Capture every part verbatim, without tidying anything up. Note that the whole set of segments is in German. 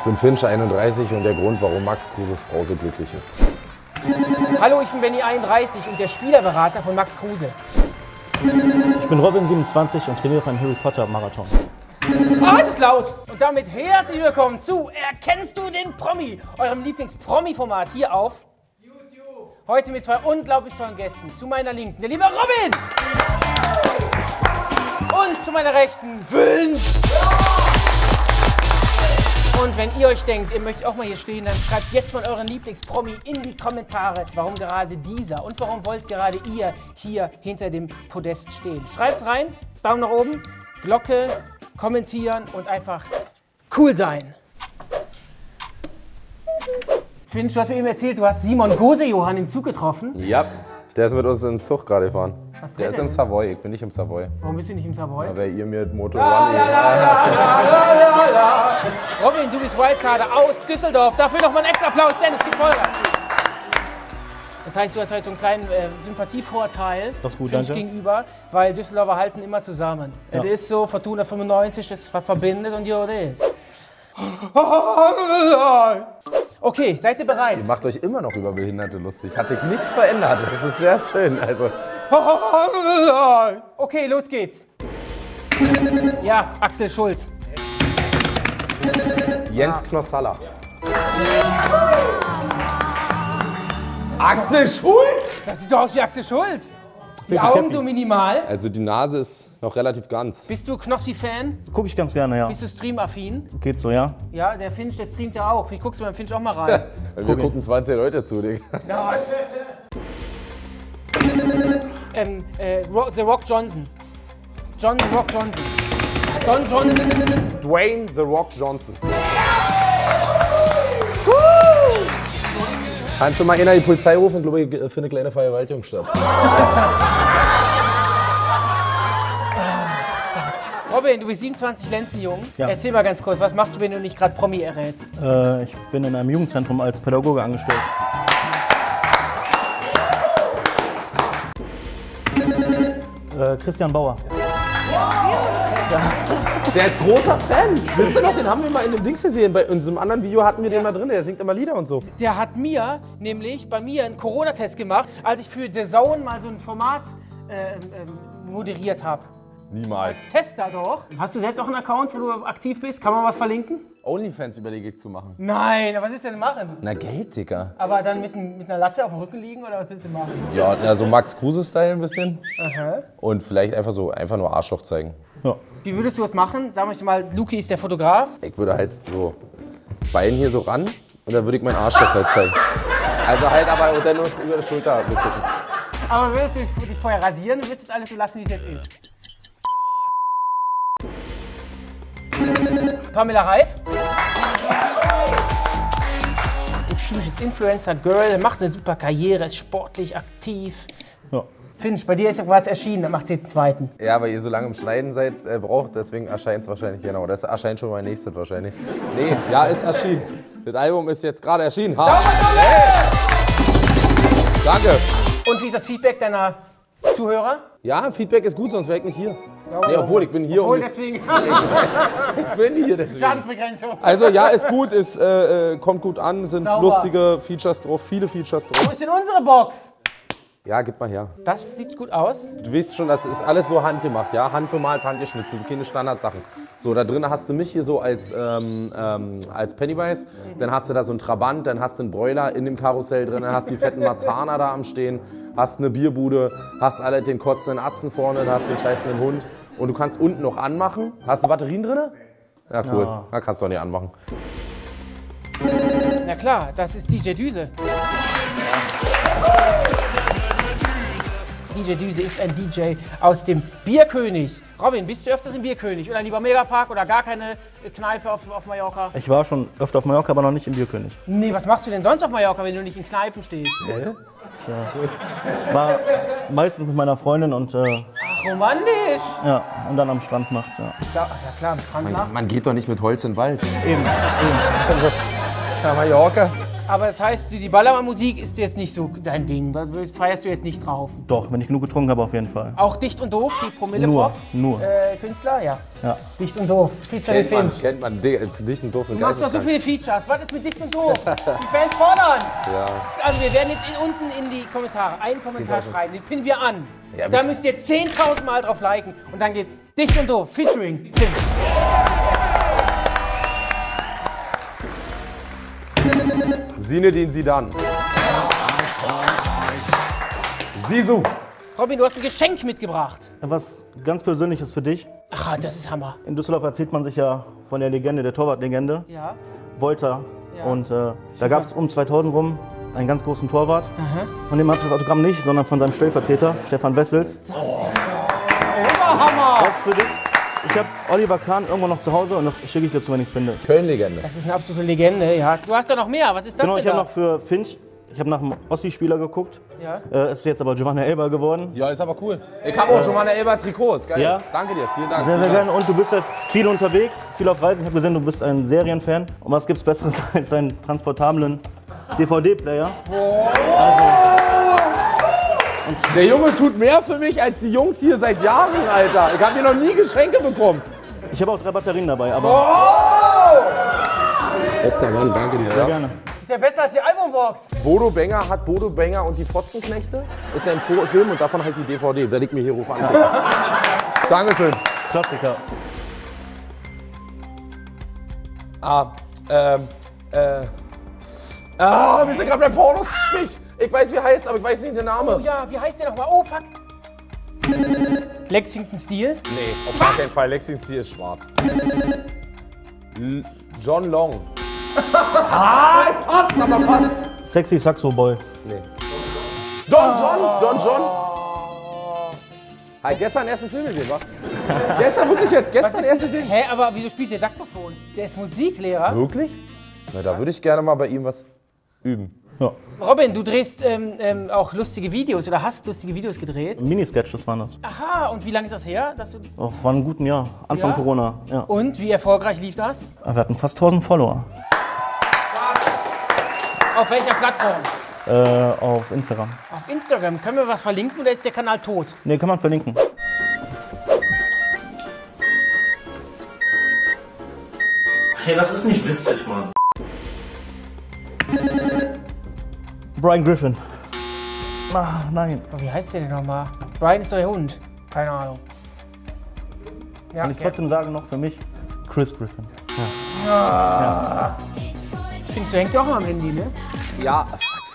bin Finch, einunddreißig und der Grund, warum Max Kruses Frau so glücklich ist. Hallo, ich bin Benny, einunddreißig und der Spielerberater von Max Kruse. Ich bin Robin, siebenundzwanzig und trainiere beim Harry Potter Marathon. Oh, das ist laut! Und damit herzlich willkommen zu Erkennst du den Promi? Eurem Lieblings-Promi-Format hier auf YouTube. Heute mit zwei unglaublich tollen Gästen. Zu meiner Linken der liebe Robin! Und zu meiner Rechten Finch! Und wenn ihr euch denkt, ihr möchtet auch mal hier stehen, dann schreibt jetzt mal euren Lieblings-Promi in die Kommentare, warum gerade dieser und warum wollt gerade ihr hier hinter dem Podest stehen. Schreibt rein, Daumen nach oben, Glocke, kommentieren und einfach cool sein. Finch, du hast mir eben erzählt, du hast Simon Gose-Johann im Zug getroffen. Ja, der ist mit uns in den Zug gerade gefahren. Was Der ist im Savoy, ich bin nicht im Savoy. Warum bist du nicht im Savoy? Ja, weil ihr mir Moto La, One... la, la, la, la, la, la. Robin, du bist Wildcarder aus Düsseldorf. Dafür nochmal einen extra Applaus, Dennis, gib Vollgas. Das heißt, du hast heute so einen kleinen äh, Sympathievorteil Das ist gut, Finch danke. gegenüber, weil Düsseldorfer halten immer zusammen. Ja. Es ist so, Fortuna fünfundneunzig, das verbindet und ja, das ist. Okay, seid ihr bereit? Ihr macht euch immer noch über Behinderte lustig. Hat sich nichts verändert. Das ist sehr schön. Also, Okay, los geht's. Ja, Axel Schulz. Jens Knossalla. Axel Schulz? Das sieht doch aus wie Axel Schulz. Die Bitte, Augen Käppi. so minimal. Also die Nase ist noch relativ ganz. Bist du Knossi-Fan? Gucke ich ganz gerne, ja. Bist du streamaffin? Geht so, ja. Ja, der Finch, der streamt ja auch. Wie guckst du beim Finch auch mal rein? Weil wir gucken zwanzig Leute zu, Digga. ähm, äh, Ro The Rock Johnson. John The Rock Johnson. Don Johnson. Dwayne The Rock Johnson. Kann schon mal einer die Polizei rufen, glaube ich, für eine kleine Vergewaltigung statt. Robin, du bist siebenundzwanzig, Lenzen jung. Ja. Erzähl mal ganz kurz, was machst du, wenn du nicht gerade Promi errätst? Äh, ich bin in einem Jugendzentrum als Pädagoge angestellt. Äh, Christian Bauer. Der ist großer Fan. Wisst ihr noch, den haben wir mal in dem Dings gesehen. Bei unserem anderen Video hatten wir den mal drin. Der singt immer Lieder und so. Der hat mir nämlich bei mir einen Corona-Test gemacht, als ich für The Zone mal so ein Format äh, ähm, moderiert habe. Niemals. Tester doch. Hast du selbst auch einen Account, wo du aktiv bist? Kann man was verlinken? Onlyfans überlege ich zu machen. Nein, aber was ist denn machen? Na Geld, Digga. Aber dann mit, n- mit einer Latte auf dem Rücken liegen oder was willst du machen? Ja, ja, so Max Kruse-Style ein bisschen. Aha. Und vielleicht einfach so, einfach nur Arschloch zeigen. Ja. Wie würdest du das machen? Sag ich mal, Luki ist der Fotograf. Ich würde halt so Bein hier so ran und dann würde ich meinen Arschloch halt zeigen. Also halt aber dann nur über die Schulter so gucken. Aber würdest du dich vorher rasieren und würdest das alles so lassen, wie es jetzt ist? Pamela Reif. Ist typisches Influencer-Girl, macht eine super Karriere, ist sportlich aktiv. Ja. Finch, bei dir ist ja was erschienen, dann macht sie den zweiten. Ja, weil ihr so lange im Schneiden seid, äh, braucht, deswegen erscheint es wahrscheinlich, genau. Das erscheint schon mein nächstes wahrscheinlich. Nee, ja, ist erschienen. Das Album ist jetzt gerade erschienen. Ha. Hey. Danke. Und wie ist das Feedback deiner Zuhörer? Ja, Feedback ist gut, sonst wäre ich nicht hier. Sauber. Nee, obwohl, ich bin hier Obwohl und deswegen. ich bin hier deswegen. Schadensbegrenzung. Also ja, ist gut, ist, äh, äh, kommt gut an, sind Sauber. lustige Features drauf, viele Features drauf. Wo ist denn unsere Box? Ja, gib mal her. Das sieht gut aus. Du weißt schon, das ist alles so handgemacht, ja? Handbemalt, handgeschnitzt, keine Standardsachen. So, da drin hast du mich hier so als, ähm, ähm, als Pennywise, dann hast du da so einen Trabant, dann hast du einen Broiler in dem Karussell drin, dann hast du die fetten Marzahner da am Stehen, hast eine Bierbude, hast alle den kotzenden Atzen vorne, dann hast den scheißenden Hund und du kannst unten noch anmachen. Hast du Batterien drin? Ja, cool. Ja. Da kannst du auch nicht anmachen. Na klar, das ist D J Düse. D J Düse ist ein D J aus dem Bierkönig. Robin, bist du öfters im Bierkönig oder lieber Megapark oder gar keine Kneipe auf, auf Mallorca? Ich war schon öfter auf Mallorca, aber noch nicht im Bierkönig. Nee, was machst du denn sonst auf Mallorca, wenn du nicht in Kneipen stehst? War meistens mit meiner Freundin und, äh, Ach, romantisch. ja, und dann am Strand nachts, ja. Ja, ja klar, am Strand nach. Man geht doch nicht mit Holz in den Wald. Eben, eben. Ja, Mallorca. Aber das heißt, die Ballermann-Musik ist jetzt nicht so dein Ding. Das feierst du jetzt nicht drauf. Doch, wenn ich genug getrunken habe, auf jeden Fall. Auch Dicht und Doof, die Promille Nur, Pop, nur. Äh, Künstler, ja. Ja. Dicht und Doof, Feature Kennt man, Finch. kennt man. Di- Dicht und Doof sind Du machst doch so geisteskrank. viele Features. Was ist mit Dicht und Doof? Die Fans fordern. Ja. Also wir werden jetzt in, unten in die Kommentare einen Kommentar zehntausend. schreiben, den pinnen wir an. Ja, da wir- müsst ihr zehntausend Mal drauf liken und dann geht's Dicht und Doof, featuring Finch. Zinedine Zidane. Sisu. Robin, du hast ein Geschenk mitgebracht. Was ganz Persönliches für dich. Ach, das ist Hammer. In Düsseldorf erzählt man sich ja von der Legende, der Torwartlegende, Ja. Wolter. Ja. Und äh, da gab es um zweitausend rum einen ganz großen Torwart. Von dem habe ich das Autogramm nicht, sondern von seinem Stellvertreter, Stefan Wessels. Oberhammer! Das ist für dich. Ich habe Oliver Kahn irgendwo noch zu Hause und das schicke ich dir zu, wenn ich es finde. Köln-Legende. Das ist eine absolute Legende, ja. Du hast da noch mehr, was ist das Genau, ich denn habe da? noch für Finch, ich habe nach einem Ossi-Spieler geguckt. Ja. Äh, ist jetzt aber Giovanna Elber geworden. Ja, ist aber cool. Ich habe auch schon mal eine Elber Trikots. Geil. Ja. Danke dir. Vielen Dank. Sehr, sehr gerne. Und du bist ja viel unterwegs, viel auf Reisen. Ich habe gesehen, du bist ein Serienfan. Und was gibt's Besseres als einen transportablen D V D-Player? Der Junge tut mehr für mich als die Jungs hier seit Jahren, Alter. Ich habe hier noch nie Geschenke bekommen. Ich habe auch drei Batterien dabei, aber Bester Mann, danke dir. sehr Ja. gerne. Ist ja besser als die Albumbox. Bodo Benger hat Bodo Benger und die Fotzenknechte. Ist ja ein Fo- Film und davon halt die D V D. Werde ich mir hier rufen an. Dankeschön. Klassiker. Ah, ähm, äh. Ah, wir sind gerade bei Pornos. Ich, ich weiß, wie er heißt, aber ich weiß nicht den Namen. Oh ja, wie heißt der nochmal? Oh, fuck. Lexington Steel. Nee, auf gar keinen Fall. Lexington Steel ist schwarz. L John Long. Ah, passt, aber passt. Sexy Saxo Boy. Nee. Don John, Don John. Hat gestern erst einen Film gesehen, was? Gestern wirklich jetzt, gestern Was erst ist gesehen. Hä, aber wieso spielt der Saxophon? Der ist Musiklehrer. Wirklich? Na, da würde ich gerne mal bei ihm was üben. Ja. Robin, du drehst ähm, ähm, auch lustige Videos oder hast lustige Videos gedreht. Minisketches waren das. Aha, und wie lange ist das her? Dass du Oh, war ein guten Jahr. Anfang Ja? Corona. Ja. und wie erfolgreich lief das? Wir hatten fast tausend Follower. Auf welcher Plattform? Äh, auf Instagram. Auf Instagram. Können wir was verlinken oder ist der Kanal tot? Ne, kann man verlinken. Hey, das ist nicht witzig, Mann. Brian Griffin. Ah, nein. Oh, wie heißt der denn nochmal? Brian ist doch der Hund. Keine Ahnung. Ja, Kann ich okay. trotzdem sagen, noch für mich? Chris Griffin. Findest du, hängst ja auch immer am Handy, ne? Ja.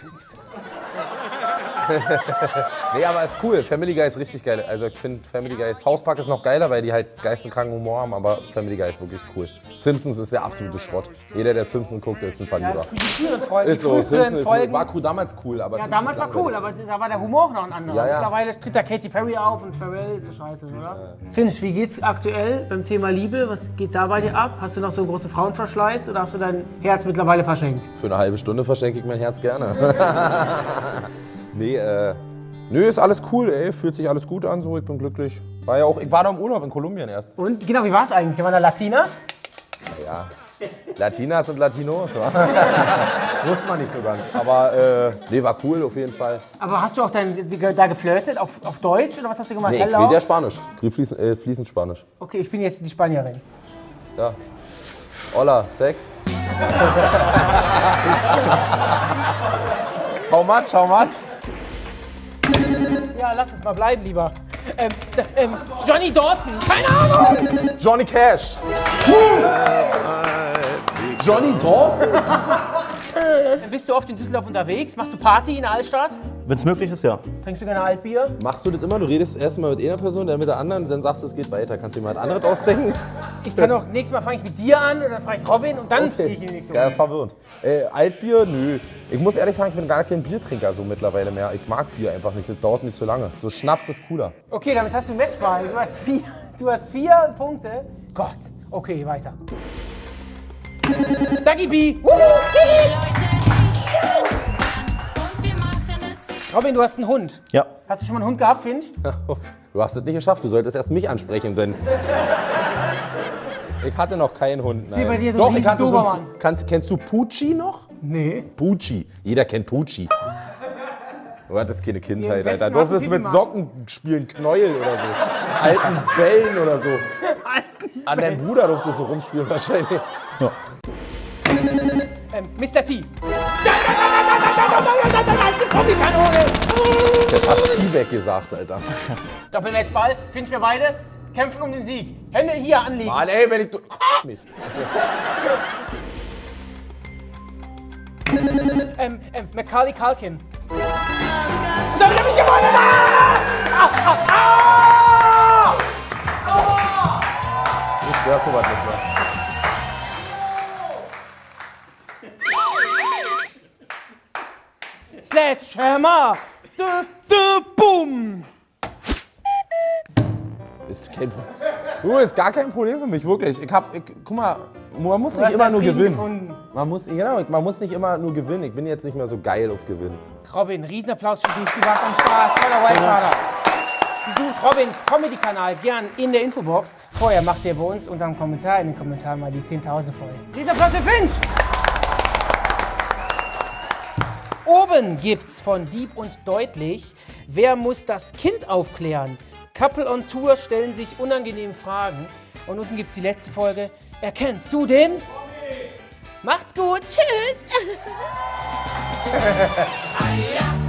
Nee, aber ist cool. Family Guy ist richtig geil. Also ich finde Family Guy, South Park ist noch geiler, weil die halt geisteskranken Humor haben, aber Family Guy ist wirklich cool. Simpsons ist der absolute Schrott. Jeder, der Simpsons guckt, ist ein Verlierer. Für die früheren Folgen. Ist so, die Simpsons früheren ist, Folgen. war cool, damals cool, aber Ja, Simpsons damals ist war cool, langweilig. aber da war der Humor auch noch ein anderer. Ja, ja. Mittlerweile tritt da Katy Perry auf und Pharrell ist so scheiße, oder? Finch, wie geht's aktuell beim Thema Liebe? Was geht da bei dir ab? Hast du noch so einen großen Frauenverschleiß oder hast du dein Herz mittlerweile verschenkt? Für eine halbe Stunde verschenke ich mein Herz gerne. Nee, äh. Nö, ist alles cool, ey. Fühlt sich alles gut an, so. Ich bin glücklich. War ja auch, ich war da im Urlaub in Kolumbien erst. Und genau, wie war es eigentlich? Waren da Latinas? Ja. Latinas und Latinos, wa? Wusste man nicht so ganz. Aber, äh, nee, war cool auf jeden Fall. Aber hast du auch dein, da geflirtet auf, auf Deutsch oder was hast du gemacht? Nee, ich Hello? rede ja Spanisch. Ich rede fließend, äh, fließend Spanisch. Okay, ich bin jetzt die Spanierin. Ja. Hola, Sex. How much, how much? Ja, lass es mal bleiben, lieber. Ähm, d- ähm, Johnny Dawson, keine Ahnung! Johnny Cash. Johnny Dawson? Bist du oft in Düsseldorf unterwegs? Machst du Party in der Altstadt? Wenn es möglich ist, ja. Trinkst du gerne Altbier? Machst du das immer? Du redest erstmal mit einer Person, dann mit der anderen, dann sagst du, es geht weiter. Kannst du dir mal was anderes ausdenken? Ich kann auch, nächstes Mal fange ich mit dir an und dann frage ich Robin und dann fliege ich in die nächste Geil, Runde. verwirrend. Äh, Altbier? Nö. Ich muss ehrlich sagen, ich bin gar kein Biertrinker so mittlerweile mehr. Ich mag Bier einfach nicht, das dauert nicht so lange. So Schnaps ist cooler. Okay, damit hast du ein Matchball. Du hast vier, du hast vier Punkte. Gott. Okay, weiter. Dagi B. Wuhu. Robin, du hast einen Hund. Ja. Hast du schon mal einen Hund gehabt, Finch? Du hast es nicht geschafft, du solltest erst mich ansprechen, denn ich hatte noch keinen Hund. sehe bei dir so Doch, einen ich hatte so Dobermann. kannst, kennst du Pucci noch? Nee. Pucci. Jeder kennt Pucci. Du hattest keine Kindheit, Westen Alter. Du durftest hatten mit Pipi Socken spielen, Knäuel oder so. Alten Bällen oder so. An deinem Bruder durftest du rumspielen wahrscheinlich. Ja. Ähm, Mister T. Promi-Kanone. Der hat T-Back gesagt, Alter. Doppelnetzball, finden wir beide. Kämpfen um den Sieg. Hände hier anlegen. Mann, ey, wenn ich... Du mich. Ähm, ähm, Macaulay Culkin. So, hab ich gewonnen! Ah! Ah! Ah! Ah! Ich schwör sowas nicht mehr. Sledgehammer! Du, du, boom! Ist kein, du, ist gar kein Problem für mich, wirklich. Ich hab, ich, guck mal, man muss Du nicht hast immer deinen nur Frieden gewinnen. gefunden. Man muss, genau, man muss nicht immer nur gewinnen. Ich bin jetzt nicht mehr so geil auf Gewinnen. Robin, Riesenapplaus für dich. Du warst am Start. Toller Wildcard. Besucht Robins Comedy-Kanal gern in der Infobox. Vorher macht ihr bei uns unter dem Kommentar in den Kommentaren mal die zehntausend voll. Riesenapplaus für Finch! Oben gibt's von Dieb und Deutlich, wer muss das Kind aufklären? Couple on Tour stellen sich unangenehme Fragen. Und unten gibt's die letzte Folge. Erkennst du den? Okay. Macht's gut. Tschüss.